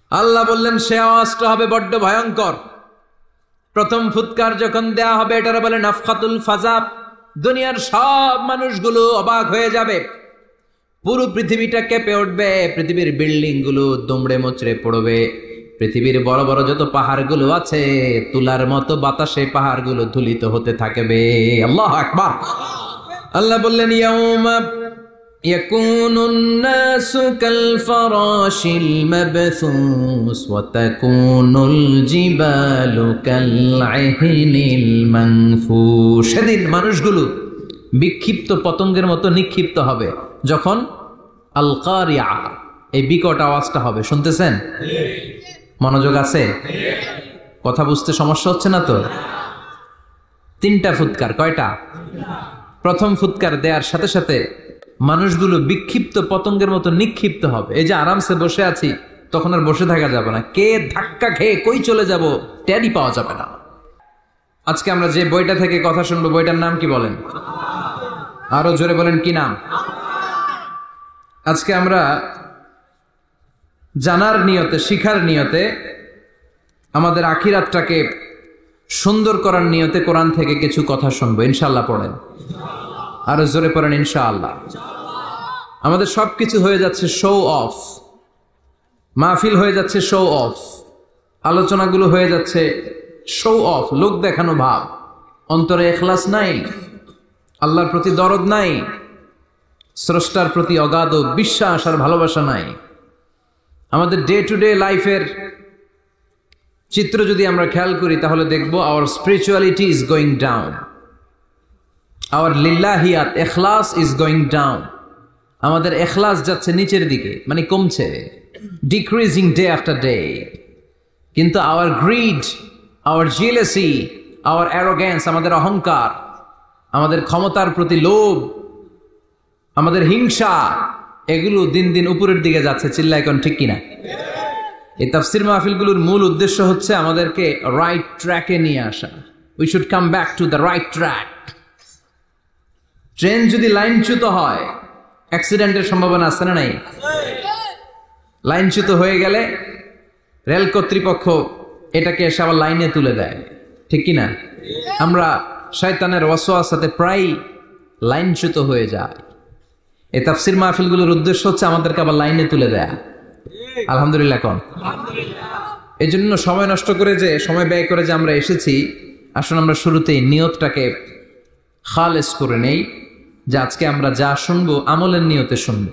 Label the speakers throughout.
Speaker 1: আল্লাহ বললেন সে আওয়াজটা হবে বড্ড ভয়ঙ্কর। প্রথম ফুৎকার যখন দেয়া হবে এটার বলে নাফখাতুল ফাজা। দুনিয়ার সব মানুষগুলো অবাক হয়ে যাবে, পুরো পৃথিবীটা কেঁপে উঠবে, পৃথিবীর বিল্ডিং গুলো দুমড়ে মুচড়ে পড়বে, পৃথিবীর বড় বড় যত পাহাড়গুলো আছে তুলার মতো বাতাসে পাহাড়গুলো ধুলিত হতে থাকবে। আল্লাহু আকবার। আল্লাহ বললেন ইয়াউমা ইয়াকুনুন নাসু কাল ফারাশিল মাবথুস ওয়া তাকুনুল জিবালু কাল ইহনিল মানফুশ। সেদিন মানুষগুলো বিক্ষিপ্ত পতঙ্গের মতো নিক্ষিপ্ত হবে যখন আল কারিয়া এই বিকট আওয়াজটা হবে। শুনতেছেন? মনোযোগ আছে? কথা বুঝতে সমস্যা হচ্ছে না তো? তিনটা ফুৎকার। কয়টা? প্রথম ফুৎকার দেওয়ার সাথে সাথে মানুষগুলো বিক্ষিপ্ত পতঙ্গের মতো নিক্ষিপ্ত হবে। এই যে আরামসে বসে আছি তখন আর বসে থাকা যাবে না, কে ধাক্কা খেয়ে কই চলে যাব টেরই পাওয়া যাবে না। আজকে আমরা যে বইটা থেকে কথা শুনবো বইটার নাম কি বলেন? আরো জোরে বলেন, কি নাম? আজকে আমরা জানার নিয়তে, শিখার নিয়তে, আমাদের আখিরাতটাকে সুন্দর করার নিয়তে কোরআন থেকে কিছু কথা শুনবো। ইনশাআল্লাহ পড়েন, আরো জোরে পড়েন ইনশাআল্লাহ। আমাদের সবকিছু হয়ে যাচ্ছে শো অফ, মাহফিল হয়ে যাচ্ছে শো অফ, আলোচনাগুলো হয়ে যাচ্ছে শো অফ, লোক দেখানো ভাব। অন্তরে ইখলাস নাই, আল্লাহর প্রতি দরদ নাই, স্রষ্টার প্রতি অগাধ বিশ্বাস আর ভালোবাসা নাই। আমাদের ডে টু ডে লাইফের চিত্র যদি আমরা খেয়াল করি তাহলে দেখব our spirituality is going down, our লিল্লাহিয়াত ইখলাস ইজ গোয়িং ডাউন। আমাদের ইখলাস যাচ্ছে নিচের দিকে, মানে কমছে, ডিক্রিজিং ডে আফটার ডে। কিন্তু our greed, our jealousy, our arrogance, আমাদের অহংকার, আমাদের ক্ষমতার প্রতি লোভ, আমাদের হিংসা, এগুলো দিন দিন উপরের দিকে যাচ্ছে। চিল্লায় কোন ঠিক কিনা? এই তাফসির মাহফিলগুলোর মূল উদ্দেশ্য হচ্ছে আমাদেরকে রাইট ট্র্যাকে নিয়ে আসা। We should come back to the right track. Train যদি লাইনচ্যুত হয় অ্যাক্সিডেন্টের সম্ভাবনা আছে না নাই? লাইনচ্যুত হয়ে গেলে রেল কর্তৃপক্ষ এটাকে এসে আবার লাইনে তুলে দেয়, ঠিক কিনা? আমরা শয়তানের ওয়াসওয়াসাতে প্রায় লাইনচ্যুত হয়ে যায়। এই তাফসির মাহফিলগুলোর উদ্দেশ্য হচ্ছে আমাদেরকে আবার লাইনে তুলে দেয়া। আলহামদুলিল্লাহ কোন? এই জন্য সময় নষ্ট করে, যে সময় ব্যয় করে যে আমরা এসেছি, আসলে আমরা শুরুতেই নিয়তটাকে খালেস করে নেই যে আজকে আমরা যা শুনবো আমলের নিয়তে শুনবো,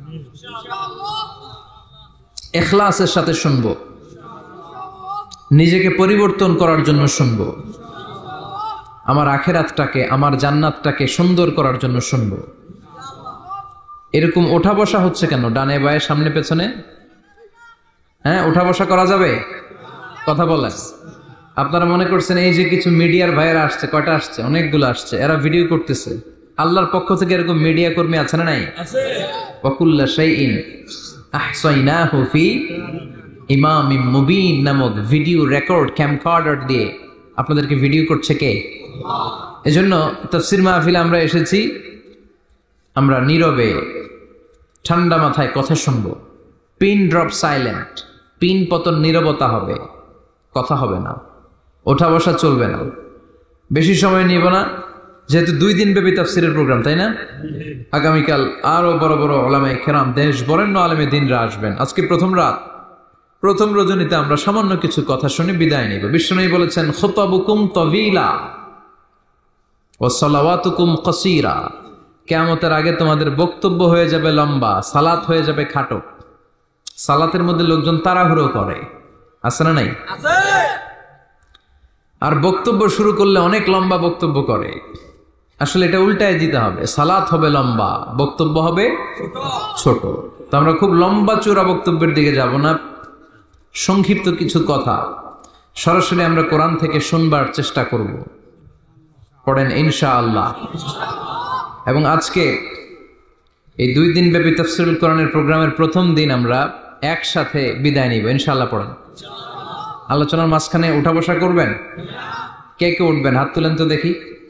Speaker 1: ইখলাসের সাথে শুনবো, নিজেকে পরিবর্তন করার জন্য শুনবো, আমার আখিরাতটাকে, আমার জান্নাতটাকে সুন্দর করার জন্য শুনবো। এরকম ওঠা বসা হচ্ছে কেন ডানে বায়ে সামনে পেছনে? হ্যাঁ, ওঠা বসা করা যাবে? কথা বলেন। আপনারা মনে করছেন এই যে কিছু মিডিয়ার ভাইয়েরা আসছে, কয়টা আসছে? অনেকগুলো আসছে, এরা ভিডিও করতেছে। আল্লাহর পক্ষ থেকে এরকম মিডিয়া কর্মী আছে না নাই? ওয়াকুল্লা শাইইন আহসাইনাহু ফি ইমামিম মুবিন নামক ভিডিও রেকর্ড ক্যামকর্ডার দিয়ে আপনাদেরকে ভিডিও করছে কে? এজন্য তাফসির মাহফিলে আমরা এসেছি, আমরা নীরবে ঠান্ডা মাথায় কথা শুনবো। পিন ড্রপ সাইলেন্ট, পিন পতন নীরবতা হবে, কথা হবে না, ওঠা বসা চলবে না, বেশি সময় নিব না, যেহেতু 2 দিন ব্যাপী তাফসিরের প্রোগ্রাম, তাই না? আগামীকাল আরো বড় বড় উলামায়ে কেরাম, দেশ বরেণ্য আলেমে দিনরা আসবেন। আজকে প্রথম রাত, প্রথম রজনীতে আমরা সামান্য কিছু কথা শুনে বিদায় নিব। বিশ্বনবী বলেছেন খুতাবুকুম তাওয়িলা ওয়া সালাওয়াতুকুম কাসীরা। কিয়ামতের আগে তোমাদের বক্তব্য হয়ে যাবে লম্বা, সালাত হয়ে যাবে খাটো। সালাতের মধ্যে লোকজন তাড়াহুড়ো করে, আছে না নাই? আর বক্তব্য শুরু করলে অনেক লম্বা বক্তব্য করে। আসলে এটা উল্টায় দিতে হবে, সালাত হবে লম্বা, বক্তব্য হবে ছোট। তো আমরা খুব লম্বা চূড়া বক্তব্যের দিকে যাব না, সংক্ষিপ্ত কিছু কথা সরাসরি আমরা কোরআন থেকে শুনবার চেষ্টা করব। পড়েন ইনশাআল্লাহ। এবং আজকে এই 2 দিন ব্যাপী তাফসীরুল কোরআনের প্রোগ্রামের প্রথম দিন আমরা একসাথে বিদায় নিব ইনশাআল্লাহ। পড়েন। আলোচনার মাঝখানে উঠা বসা করবেন? কে কে উঠবেন? হাত তুলেন তো দেখি।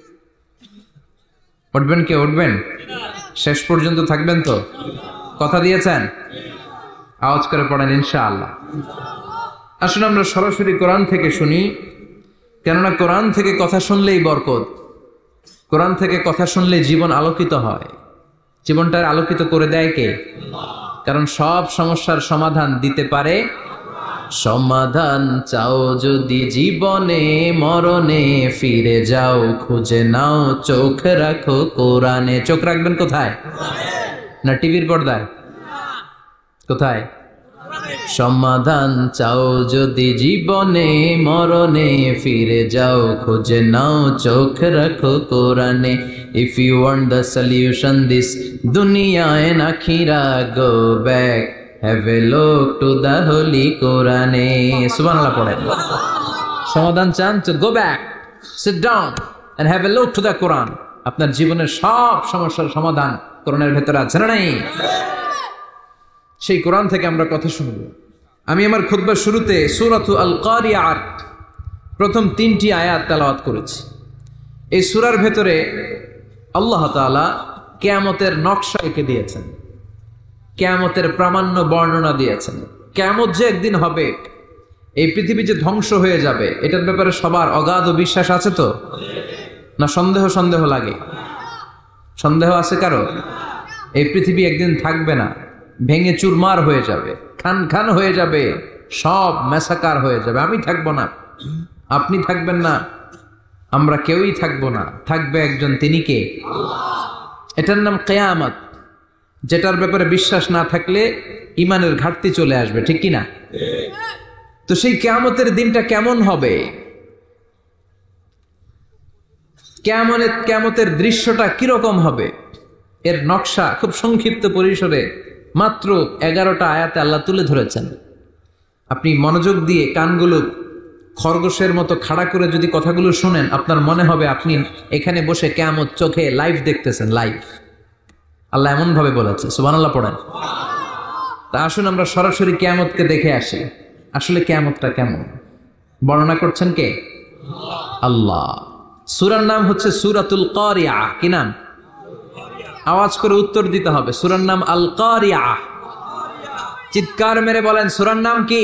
Speaker 1: উঠবেন? কে উঠবেন? শেষ পর্যন্ত থাকবেন তো? কথা দিয়েছেন? আওয়াজ করে পড়েন ইনশাআল্লাহ। আসুন আমরা সরাসরি কোরআন থেকে শুনি, কেননা কোরআন থেকে কথা শুনলেই বরকত, কোরআন থেকে কথা শুনলে জীবন আলোকিত হয়। জীবনটা আলোকিত করে দেয় কে? কারণ সব সমস্যার সমাধান দিতে পারে। সমাধান চাও যদি জীবনে মরণে, ফিরে যাও খুঁজে নাও, চোখ রাখো কোরআনে। চোখ রাখবেন কোথায়? না টিভির পর্দায়? কোথায়? সমাধান চাও যদি জীবনে মরণে, ফিরে যাও খুঁজে নাও, চোখ রাখো কোরআনে। If you want the solution this দুনিয়া এন্ড আখিরা, go back have a look to the holy কোরআনে। সুবহানাল্লাহ পড়েন। সমাধান চান তো go back, sit down and have a look to the Quran. আপনার জীবনের সব সমস্যার সমাধান কোরআনের ভেতরে আছে না নাই? সেই কোরআন থেকে আমরা কথা শুনব। আমি আমার খুতবার শুরুতে সূরাতু আল কারিয়ার প্রথম 3টি আয়াত তেলাওয়াত করেছি। এই সূরার ভেতরে আল্লাহ তাআলা কিয়ামতের নকশা এঁকে দিয়েছেন, কিয়ামতের প্রামাণ্য বর্ণনা দিয়েছেন। কিয়ামত যে একদিন হবে, এই পৃথিবী যে ধ্বংস হয়ে যাবে, এটার ব্যাপারে সবার অগাধ বিশ্বাস আছে তো? না সন্দেহ লাগে? সন্দেহ আছে কারো? এই পৃথিবী একদিন থাকবে না, ভেঙে চুরমার হয়ে যাবে, খান খান হয়ে যাবে, সব ম্যাসাকার হয়ে যাবে। আমি থাকবো না, আপনি থাকবেন না, আমরা কেউই থাকবো না, থাকবে একজন, তিনি কে? এটার নাম কিয়ামত, যেটার ব্যাপারে বিশ্বাস না থাকলে ইমানের ঘাটতি চলে আসবে, ঠিক কি না? তো সেই কিয়ামতের দিনটা কেমন হবে, কিয়ামতের দৃশ্যটা কিরকম হবে, এর নকশা খুব সংক্ষিপ্ত পরিসরে মাত্র 11টা আয়াতে আল্লাহ তুলে ধরেছেন। আপনি মনোযোগ দিয়ে কানগুলো খরগোশের মতো খাড়া করে যদি কথাগুলো শুনেন, আপনার মনে হবে আপনি এখানে বসে কিয়ামত চোখে লাইভ দেখতেছেন। লাইভ আল্লাহ এমন ভাবে বলেছে। সুবহানাল্লাহ পড়েন। তা আসুন আমরা সরাসরি কিয়ামতকে দেখে আসি। আসলে কিয়ামতটা কেমন বর্ণনা করছেন কে? আল্লাহ। সূরার নাম হচ্ছে সূরাতুল কারিয়া। কি নাম? আওয়াজ করে উত্তর দিতে হবে। সূরার নাম আল কারিয়া। চিৎকার মেরে বলেন সূরার নাম কি?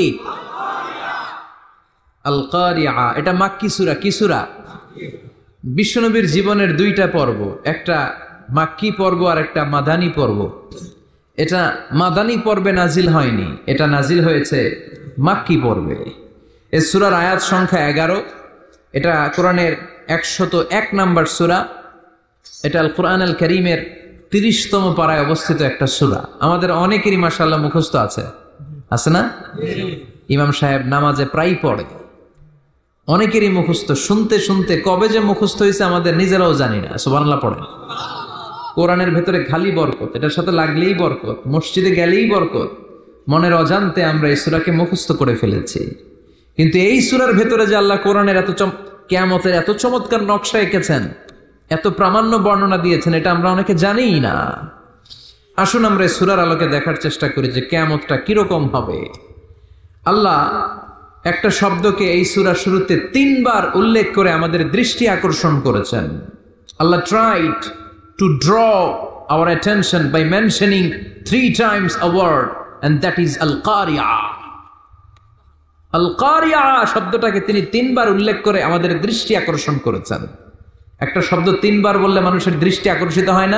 Speaker 1: আল কারিয়া। এটা মাক্কি সূরা। কি সূরা? বিশ্বনবীর জীবনের 2টা পর্ব, একটা মাক্কি পর্ব আর একটা মাদানী পর্ব। এটা মাদানী পর্বে নাজিল হয়নি, এটা নাজিল হয়েছে মাক্কি পর্বে। এই সূরার আয়াত সংখ্যা 11। এটা কোরআনের 101 নম্বর সূরা। এটা আল কোরআন আল কারীমের 30তম পারায় অবস্থিত একটা সূরা। আমাদের অনেকেরই মাশাআল্লাহ মুখস্থ আছে না? ইমাম সাহেব নামাজে প্রায় পড়ে, অনেকেরই মুখস্থ। শুনতে শুনতে কবে যে মুখস্থ হয়েছে আমাদের নিজেরাও জানি না। সুবহানাল্লাহ পড়েন। কোরআনের ভেতরে খালি বরকত, এটার সাথে লাগলেই বরকত, মসজিদে গেলেই বরকত। মনের অজান্তে আমরা এই সূরাকে মুখস্থ করে ফেলেছি। কিন্তু এই সূরার ভেতরে যে আল্লাহ কোরআনের কিয়ামতের এত চমৎকার নকশা এঁকেছেন, এত প্রামাণ্য বর্ণনা দিয়েছেন, এটা আমরা অনেকে জানিই না। আসুন আমরা এই সূরার আলোকে দেখার চেষ্টা করি যে কিয়ামতটা কিরকম হবে। আল্লাহ একটা শব্দকে এই সূরার শুরুতে 3 বার উল্লেখ করে আমাদের দৃষ্টি আকর্ষণ করেছেন। আল্লাহ tried to draw our attention by mentioning 3 times a word, and that is al-qari'ah. আল-কারিয়া শব্দটাকে তিনি 3 বার উল্লেখ করে আমাদের দৃষ্টি আকর্ষণ করেছেন। একটা শব্দ 3 বার বললে মানুষের দৃষ্টি আকর্ষিত হয় না?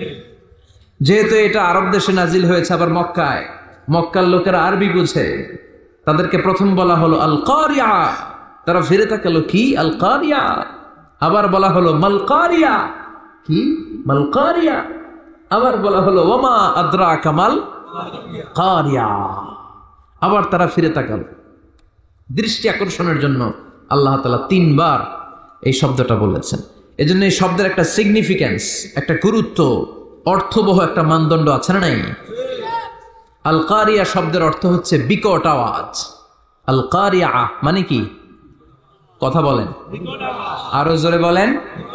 Speaker 1: যেহেতু এটা আরব দেশে নাজিল হয়েছে, আবার মক্কায়, মক্কার লোকেরা আরবি বুঝে, তাদেরকে প্রথম বলা হলো আল-কারিয়া, তারা ফিরে তাকালো কি আল-কারিয়া। আবার বলা হলো মাল-কারিয়া, কি মাল-কারিয়া। আবার বলা হলো ওমা আদরাকা মাল-কারিয়া। আবার তারা ফিরে তাকালো। দৃষ্টি আকর্ষণের জন্য আল্লাহ তাআলা 3 বার এই শব্দটা বলেছেন। এজন্য এই শব্দের একটা সিগনিফিক্যান্স, একটা গুরুত্ব, অর্থবহ একটা মানদণ্ড আছে না নাই? আল কারিয়া শব্দের অর্থ হচ্ছে বিকট আওয়াজ। আল কারিয়া মানে কি? কথা বলেন, আরো জোরে বলেন।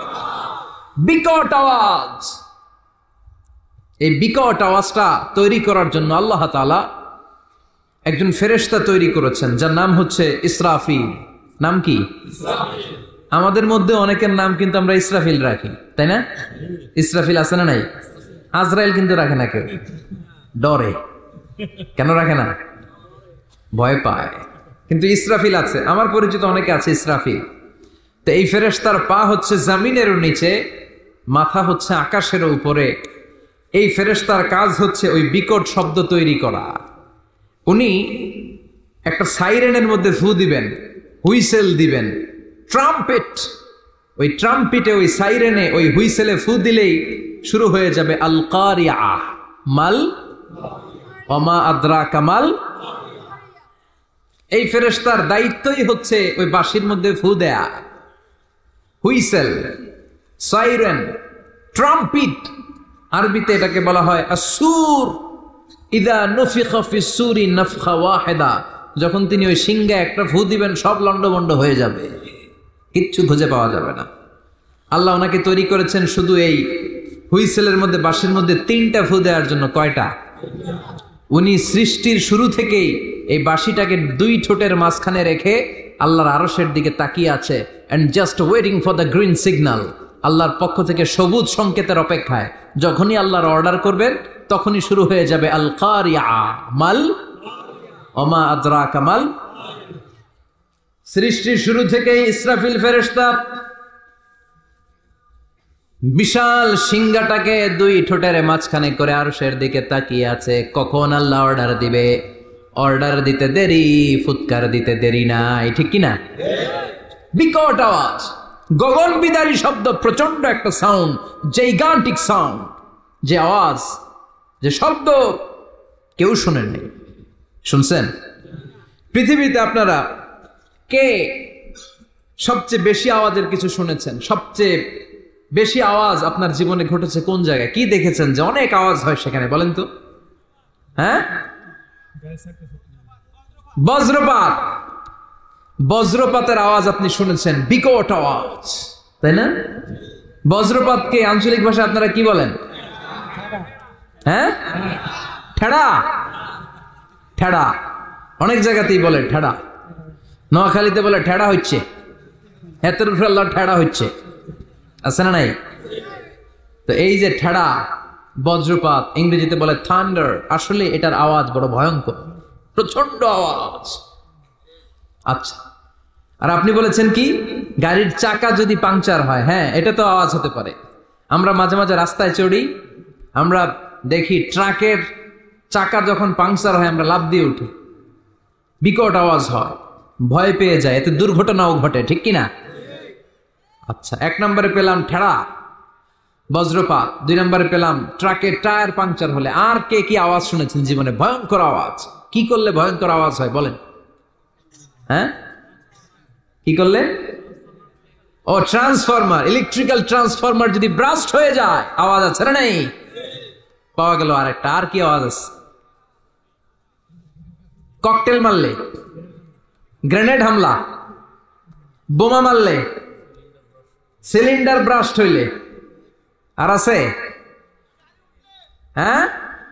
Speaker 1: বিকট আওয়াজ। এই বিকট আওয়াজটা তৈরি করার জন্য আল্লাহ তাআলা একজন ফেরেশতা তৈরি করেছেন, যার নাম হচ্ছে ইসরাফিল। নাম কি? আমাদের মধ্যে অনেকের নাম কিন্তু আমরা ইসরাফিল রাখি, তাই না? ইসরাফিল আছে না নাই? আজরাইল কিন্তু রাখে না কেউ, ডরে। কেন রাখে না? ভয় পায়। কিন্তু ইসরাফিল আছে, আমার পরিচিত অনেকে আছে ইসরাফিল। তো এই ফেরেশতার পা হচ্ছে জমিনেরও নিচে, মাথা হচ্ছে আকাশের উপরে। এই ফেরেশতার কাজ হচ্ছে ওই বিকট শব্দ তৈরি করা। উনি একটা সাইরেনের মধ্যে ফু দিবেন, হুইসেল দিবেন, ট্রাম্পেট। ওই ট্রাম্পিটে, ওই সাইরেনে, ওই হুইসেলে ফু দিলেই শুরু হয়ে যাবে আল কারিয়া। মাল ওমা আদরাকা মাল। এই ফেরেশতার দায়িত্বই হচ্ছে ওই বাঁশির মধ্যে ফু দেয়া। হুইসেল, সাইরেন, ট্রাম্পিট, আরবিতে এটাকে বলা হয় আসুর। ইদা নুফিখা ফিস সূরি নাফখা ওয়াহিদা, যখন তিনি ওই সিংহে একটা ফু দিবেন সব লন্ডভন্ড হয়ে যাবে, কিচ্ছু খুঁজে পাওয়া যাবে না। আল্লাহ ওনাকে তৈরি করেছেন শুধু এই হুইসেলের মধ্যে, বাঁশির মধ্যে 3টা ফু দেওয়ার জন্য। কয়টা? উনি সৃষ্টির শুরু থেকেই এই বাঁশিটাকে 2 ঠোঁটের মাঝখানে রেখে আল্লাহর আরশের দিকে তাকিয়ে আছে, and just waiting for the green signal. আল্লাহর পক্ষ থেকে সবুজ সংকেতের অপেক্ষায়। যখনই আল্লাহর অর্ডার করবেন তখনই শুরু হয়ে যাবে আল কারিয়া মাল ওমা আদরাকা মাল। সৃষ্টির শুরু থেকেই ইসরাফিল ফেরেশতা বিশাল সিংহাটাকে 2 ঠোঁটের মাঝখানে করে আরশের দিকে তাকিয়ে আছে, কখন আল্লাহ অর্ডার দিবে। অর্ডার দিতে দেরি, ফুৎকার দিতে দেরি নাই, ঠিক কিনা? বিকট আওয়াজ, গগন বিদারী শব্দ, প্রচন্ড একটা সাউন্ড, জাইগান্টিক সাউন্ড, যে আওয়াজ, যে শব্দ কেউ শোনেন নাই। শুনছেন? পৃথিবীতে আপনারা কে সবচেয়ে বেশি আওয়াজের কিছু শুনেছেন? সবচেয়ে বেশি আওয়াজ আপনার জীবনে ঘটেছে কোন জায়গায়? কি দেখেছেন যে অনেক আওয়াজ হয় সেখানে? বলেন তো। হ্যাঁ, বজ্রপাত। বজ্রপাতের আওয়াজ আপনি শুনেছেন, বিকট আওয়াজ, তাই না? বজ্রপাতকে আঞ্চলিক ভাষায় আপনারা কি বলেন? হ্যাঁ, ঠেড়া। ঠেড়া অনেক জায়গাতেই বলে ঠেড়া। নোয়াখালীতে বলে ঠেড়া হচ্ছে, এতের উপরে আল্লাহ ঠেড়া হচ্ছে, আছে না নাই? তো এই যে ঠেড়া, বজ্রপাত, ইংরেজিতে বলে থান্ডার, আসলে এটার আওয়াজ বড় ভয়ঙ্কর, প্রচন্ড আওয়াজ। আচ্ছা, আর আপনি বলেছেন কি, গাড়ির চাকা যদি পাংচার হয়, হ্যাঁ এটা তো আওয়াজ হতে পারে। আমরা মাঝে মাঝে রাস্তায় চড়ি, আমরা দেখি ট্রাকের চাকা যখন পাংচার হয় আমরা লাফ দিয়ে উঠি, বিকট আওয়াজ হয়, ভয় পেয়ে যায়, এতে দুর্ঘটনাও ঘটে, ঠিক কিনা? আচ্ছা, 1 নম্বরে পেলাম ঠেড়া, বজ্রপাত। 2 নম্বরে পেলাম ট্রাকের টায়ার পাংচার হলে। আর কে কি আওয়াজ শুনেছেন জীবনে? ভয়ঙ্কর আওয়াজ। কি করলে ভয়ঙ্কর আওয়াজ হয় বলেন? হ্যাঁ, কি করলে? ও, ট্রান্সফরমার, ইলেকট্রিক্যাল ট্রান্সফরমার যদি ব্রাস্ট হয়ে যায় আওয়াজ আছে না নাই? পাওয়া গেল আরেকটা। আর কি আওয়াজ আছে? ককটেল মারলে, গ্রেনেড হামলা, বোমা মারলে, সিলিন্ডার ব্রাস্ট হইলে। আর আছে? হ্যাঁ,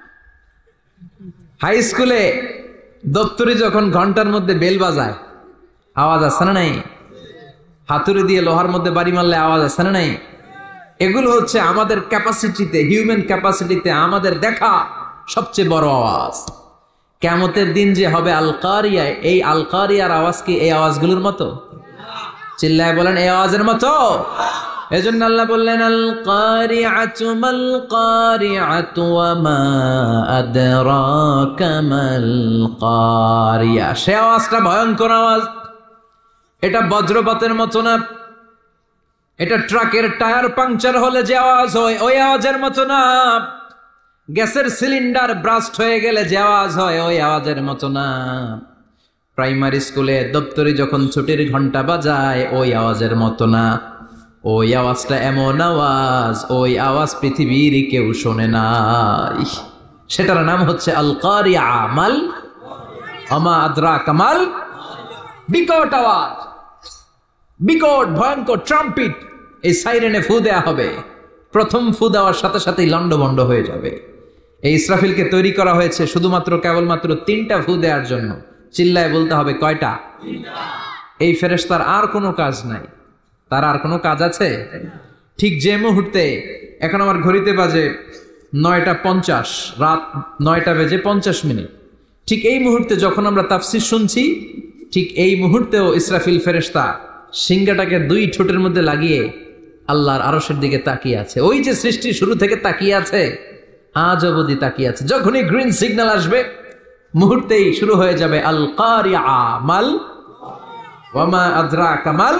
Speaker 1: হাই স্কুলে দপ্তরি যখন ঘন্টার মধ্যে বেল বাজায় আওয়াজ আছে না নাই? হাতুড়ি দিয়ে লোহার মধ্যে বাড়ি মারলে আওয়াজ আছে না নাই? এগুলো হচ্ছে আমাদের ক্যাপাসিটিতে, হিউম্যান ক্যাপাসিটিতে আমাদের দেখা সবচেয়ে বড় আওয়াজ। কিয়ামতের দিন যে হবে আল কারিয়া, এই আল কারিয়ার আওয়াজ কি এই আওয়াজগুলোর মতো? চিল্লায় বলেন, এই আওয়াজের মতো? এজন্য আল্লাহ বললেন আল কারিআতু মাল কারিআতু ওয়া মা আদরাকা মাল কারিয়া। সে আওয়াজটা ভয়ঙ্কর আওয়াজ। এটা বজ্রপাতের মতো না, এটা ট্রাকের টায়ার পাংচার হলে যে আওয়াজ হয় ওই আওয়াজের মতো না, গ্যাসের সিলিন্ডার ব্রাস্ট হয়ে গেলে যে আওয়াজ হয় ওই আওয়াজের মতো না, প্রাইমারি স্কুলে দপ্তরি যখন ছুটির ঘন্টা বাজায় ওই আওয়াজের মতো না। ওই আওয়াজটা এমন আওয়াজ, ওই আওয়াজ পৃথিবীর কেউ শোনে নাই। সেটার নাম হচ্ছে আল কারিয়া মাল ওমা আদরাকা মাল। বিকট আওয়াজ, বিকট ভয়ঙ্কর ট্রাম্পিট। এই সাইরেনে ফু দেয়া হবে, প্রথম ফু দেওয়ার সাথে সাথেই লন্ডভন্ড হয়ে যাবে। এই ইসরাফিলকে তৈরি করা হয়েছে শুধুমাত্র কেবলমাত্র 3টা ফু দেওয়ার জন্য। চিল্লায় বলতে হবে, কয়টা? এই ফেরেশতার আর কোনো কাজ নাই। তার আর কোনো কাজ আছে? ঠিক যে মুহূর্তে, এখন আমার ঘড়িতে বাজে 9:50, রাত 9:50। ঠিক এই মুহূর্তে যখন আমরা তাফসীর শুনছি, ঠিক এই মুহূর্তেও ইসরাফিল ফেরেশতা সিংহাটাকে 2 ঠোঁটের মধ্যে লাগিয়ে আল্লাহর আরশের দিকে তাকিয়ে আছে। ওই যে সৃষ্টি শুরু থেকে তাকিয়ে আছে, আজ অবধি তাকিয়ে আছে। যখনই গ্রিন সিগন্যাল আসবে মুহূর্তেই শুরু হয়ে যাবে আল কারিআ মাল ওয়া মা আদরাকা মাল।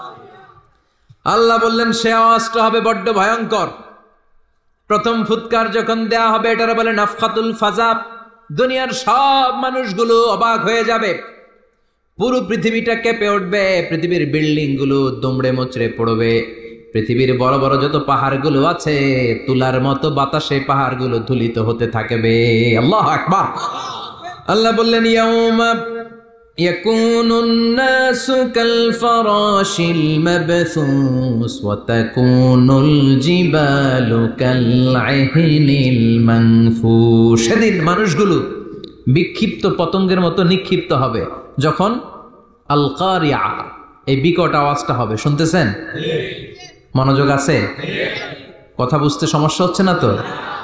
Speaker 1: আল্লাহ বললেন সে আওয়াজটা হবে বড্ড ভয়ঙ্কর। প্রথম ফুৎকার যখন দেয়া হবে এটারে বলে নাফখাতুল ফাজা। দুনিয়ার সব মানুষগুলো অবাক হয়ে যাবে, পুরো পৃথিবীটা কেঁপে উঠবে, পৃথিবীর বিল্ডিং গুলো দুমড়ে মুচড়ে পড়বে, পৃথিবীর বড় বড় যত পাহাড়গুলো আছে তুলার মতো বাতাসে পাহাড়গুলো ধুলিত হতে থাকবে। আল্লাহু আকবার। আল্লাহ বললেন ইয়াউমা ইয়াকুনুন নাসু কাল ফারাশিল মাবথুস ওয়া তাকুনুল জিবালু কাল আহিনিল মানফুশ। সেদিন মানুষগুলো বিক্ষিপ্ত পতঙ্গের মতো নিক্ষিপ্ত হবে যখন আল কারিআ এই বিকট আওয়াজটা হবে। শুনতেছেন? মনোযোগ আছে? কথা বুঝতে সমস্যা হচ্ছে না তো?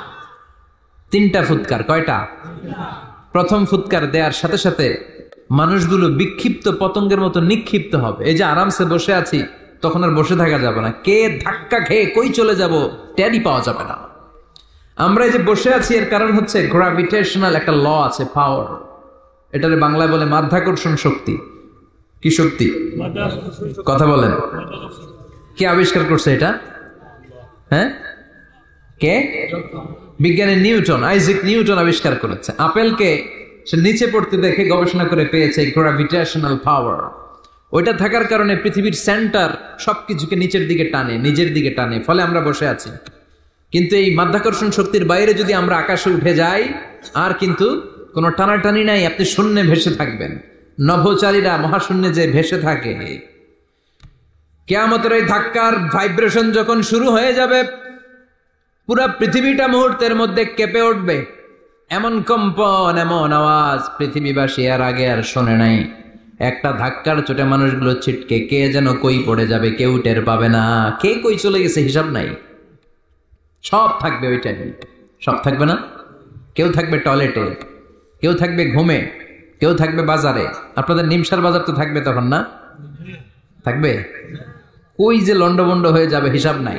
Speaker 1: 3টা ফুৎকার। কয়টা? প্রথম ফুৎকার দেওয়ার সাথে সাথে মানুষগুলো বিক্ষিপ্ত পতঙ্গের মতো নিক্ষিপ্ত হবে। এই যে আরামসে বসে আছি, তখন আর বসে থাকা যাবে না। কে ধাক্কা খেয়ে কই চলে যাব টেরই পাওয়া যাবে না। আমরা এই যে বসে আছি এর কারণ হচ্ছে গ্র্যাভিটেশনাল একটা ল আছে, পাওয়ার। এটারে বাংলায় বলে মাধ্যাকর্ষণ শক্তি। কি শক্তি? কথা বলেন। কে আবিষ্কার করছে এটা? হ্যাঁ, কে? বিজ্ঞানী নিউটন, আইজাক নিউটন আবিষ্কার করেছে। আপেলকে সে নিচে পড়তে দেখে গবেষণা করে পেয়েছে গ্র্যাভিটেশনাল পাওয়ার। ওইটা থাকার কারণে পৃথিবীর সেন্টার সবকিছুকে নিচের দিকে টানে, নিজের দিকে টানে, ফলে আমরা বসে আছি। কিন্তু এই মাধ্যাকর্ষণ শক্তির বাইরে যদি আমরা আকাশে উঠে যাই, আর কিন্তু কোনো টানাটানি নাই, আপনি শূন্যে ভেসে থাকবেন। নভোচারীরা মহাশূন্যে যে ভেসে থাকে, কিয়ামতের এই ধাক্কার ভাইব্রেশন যখন শুরু হয়ে যাবে, পুরা পৃথিবীটা মুহূর্তের মধ্যে কেঁপে উঠবে। এমন কম্পন, এমন আওয়াজ পৃথিবীবাসী এর আগে আর শোনে নাই। একটা ধাক্কার চোটে মানুষগুলো ছিটকে কে যেন কই পড়ে যাবে, কেউ টের পাবে না। কে কই চলে গেছে হিসাব নাই। সব থাকবে ওই টাইমে, সব থাকবে না। কেউ থাকবে টয়লেটে, কেউ থাকবে ঘুমে, কেউ থাকবে বাজারে। আপনাদের নিমসার বাজার তো থাকবে তখন, না থাকবে? কই যে লন্ডভন্ড হয়ে যাবে হিসাব নাই।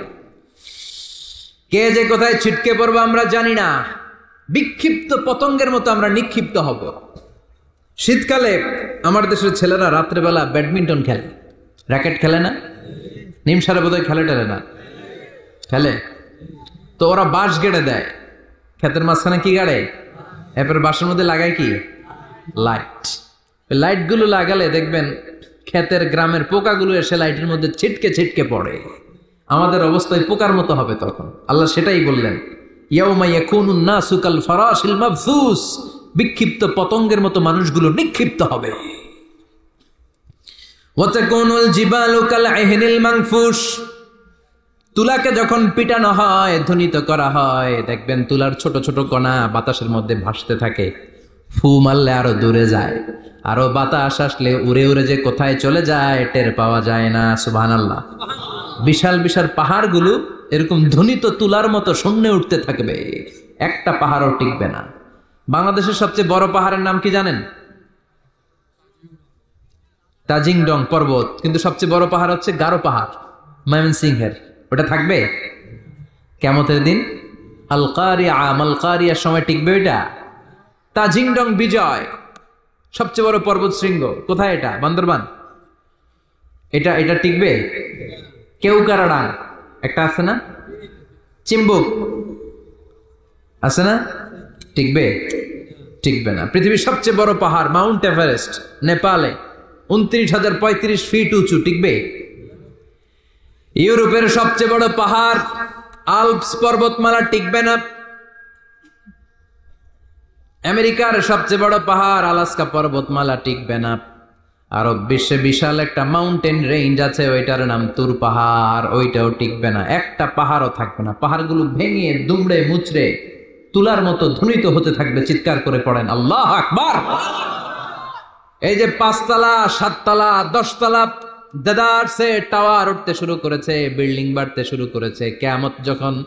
Speaker 1: কে যে কোথায় ছিটকে পড়বো আমরা জানি না। বিক্ষিপ্ত পতঙ্গের মতো আমরা নিক্ষিপ্ত হব। শীতকালে আমার দেশের ছেলেরা রাত্রেবেলা ব্যাডমিন্টন খেলে, র্যাকেট খেলে না? নিমসারে বোধহয় খেলে টেলে না, খেলে তো। ওরা বাঁশ গেড়ে দেয় ক্ষেতের মাঝখানে। কি গাড়ে? এরপর বাঁশের মধ্যে লাগায় কি? লাইট। লাইটগুলো লাগালে দেখবেন ক্ষেতের গ্রামের পোকাগুলো এসে লাইটের মধ্যে ছিটকে ছিটকে পড়ে। আমাদের অবস্থায় পোকার মতো হবে তখন। আল্লাহ সেটাই বললেন, ইয়াউমা ইয়াকুনুন নাসু কাল ফারাশিল মাবথুস। বিক্ষিপ্ত পতঙ্গের মতো মানুষগুলো নিক্ষিপ্ত হবে। ওয়া তাকুনুল জিবালু কাল আহিনিল মানফুশ। তুলাকে যখন পিটানো হয়, ধ্বনিত করা হয়, দেখবেন তুলার ছোট ছোট কণা বাতাসের মধ্যে ভাসতে থাকে। ফু মারলে আরো দূরে যায়, আরো বাতাস আসলে উড়ে উড়ে যে কোথায় চলে যায় টের পাওয়া যায় না। সুবহানাল্লাহ। বিশাল বিশাল পাহাড়গুলো এরকম ধ্বনিত তুলার মতো শূন্যে উঠতে থাকবে, একটা পাহাড়ও টিকবে না। বাংলাদেশের সবচেয়ে বড় পাহাড়ের নাম কি জানেন? তাজিংডং পর্বত। কিন্তু সবচেয়ে বড় পাহাড় হচ্ছে গারো পাহাড়, ময়মনসিংহের। ওটা থাকবে কিয়ামতের দিন। আল কারিআ মাল কারিআর সময় টিকবে ওইটা? তাজিংডং বিজয় সবচেয়ে বড় পর্বত শৃঙ্গ। কোথায় এটা? বান্দরবান। এটা টিকবে? কেউকারাডাং একটা আছে না? চিম্বুক আছে না? টিকবে? টিকবে না। পৃথিবীর সবচেয়ে বড় পাহাড় মাউন্ট এভারেস্ট নেপালে 29,035 ফিট উঁচু, টিকবে? ইউরোপের সবচেয়ে বড় পাহাড় আল্পস পর্বতমালা টিকবে না। আমেরিকার সবচেয়ে বড় পাহাড় আলাস্কা পর্বতমালা টিকবে না। আরব বিশ্বে বিশাল একটা মাউন্টেন রেঞ্জ আছে, ওইটার নাম তুর পাহাড়, ওইটাও টিকবে না। একটা পাহাড়ও থাকবে না। পাহাড়গুলো ভেঙে দুমড়ে মুচড়ে তুলার মতো ধ্বনিত হতে থাকবে। চিৎকার করে পড়েন আল্লাহু আকবার। এই যে 5 তলা 7 তলা 10 তলা দেদার সে টাওয়ার উঠতে শুরু করেছে, বিল্ডিং বাড়তে শুরু করেছে। কিয়ামত যখন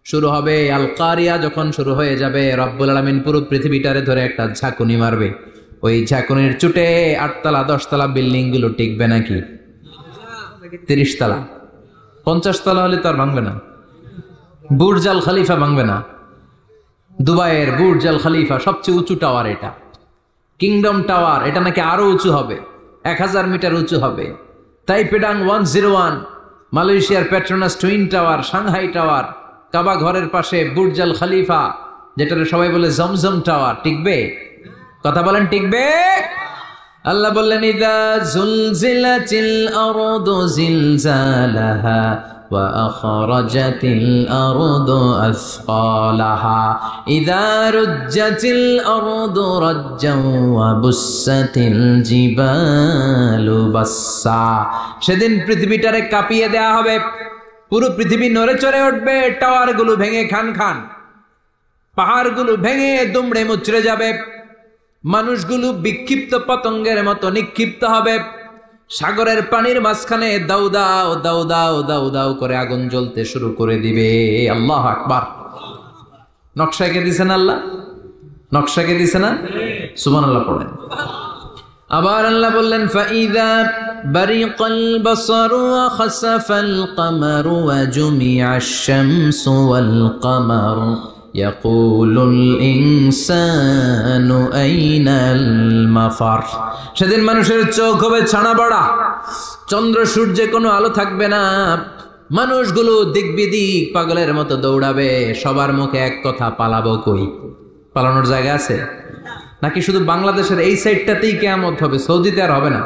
Speaker 1: শুরু হবে আল কারিয়া, যখন শুরু হয়ে যাবে রব্বুল আলামিন পুরো পৃথিবীটারে ধরে একটা ঝাঁকুনি মারবে। ওই ঝাঁকুনির চুটে 8 তলা 10 তলা বিল্ডিং গুলো টিকবে নাকি? 30 তলা 50 তলা হলে তো আর ভাঙবে না। বুর্জ আল খলিফা ভাঙবে না। দুবাইয়ের বুর্জ আল খলিফা সবচেয়ে উঁচু টাওয়ার, এটা কিংডম টাওয়ার, এটা নাকি আরো উঁচু হবে, 1000 মিটার উঁচু হবে। তাইপেডাং 101, মালয়েশিয়ার Petronas twin tower, Shanghai tower, কাবা ঘরের পাশে বুর্জ আল খলিফা, যেটা সবাই বলে জমজম টাওয়ার, টিকবে? কথা বলেন, টিকবে? আল্লাহ বললেন ইযা জুলজিলাতিল আরদু জিলজালাহা ওয়া আখরাজাতিল আরদু আসকালাহা ইযা রুজ্জাতিল আরদু রাজ্জান ওয়া বুসাতিল জিবালু বাসসা। সেদিন পৃথিবীটারে কাঁপিয়ে দেয়া হবে, পুরো পৃথিবী নড়ে চড়ে উঠবে, টাওয়ারগুলো ভেঙে খান খান, পাহাড়গুলো ভেঙে দুমড়ে মুচড়ে যাবে, মানুষগুলো বিক্ষিপ্ত পতঙ্গের মতো নিক্ষিপ্ত হবে, সাগরের পানির মাঝখানে দাউ দাউ দাউ দাউ দাউ দাউ করে আগুন জ্বলতে শুরু করে দিবে। আল্লাহু আকবার। নকশা কে দিছেন আল্লাহ? নকশা কে দিছে না? সুবহানাল্লাহ পড়েন। আবার আল্লাহ বললেন ফাইদা বারিকাল বাসারু ওয়া খাসাফাল কামারু ওয়া জুমিআশ শামসু ওয়াল কামারু ইয়াকুলুল ইনসানু আইনাল মাফার। সেদিন মানুষের চোখ হবে ছানা বড়া, চন্দ্র সূর্যে কোনো আলো থাকবে না, মানুষগুলো দিক বিদিক পাগলের মতো দৌড়াবে, সবার মুখে এক কথা, পালাবো কই? পালানোর জায়গা আছে নাকি? শুধু বাংলাদেশের এই সাইডটাতেই কিয়ামত হবে, সৌদিতে আর হবে না?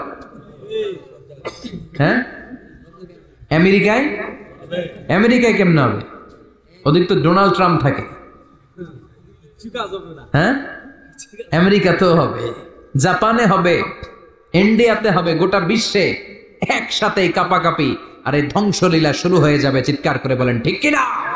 Speaker 1: হ্যাঁ, আমেরিকায়? আমেরিকায় কেমনে হবে? ওদিক তো ডোনাল্ড ট্রাম্প থাকে। হ্যাঁ, আমেরিকাতেও হবে, জাপানে হবে, ইন্ডিয়াতে হবে, গোটা বিশ্বে একসাথে কাপাকাপি আর এই ধ্বংসলীলা শুরু হয়ে যাবে। চিৎকার করে বলেন ঠিক কিনা?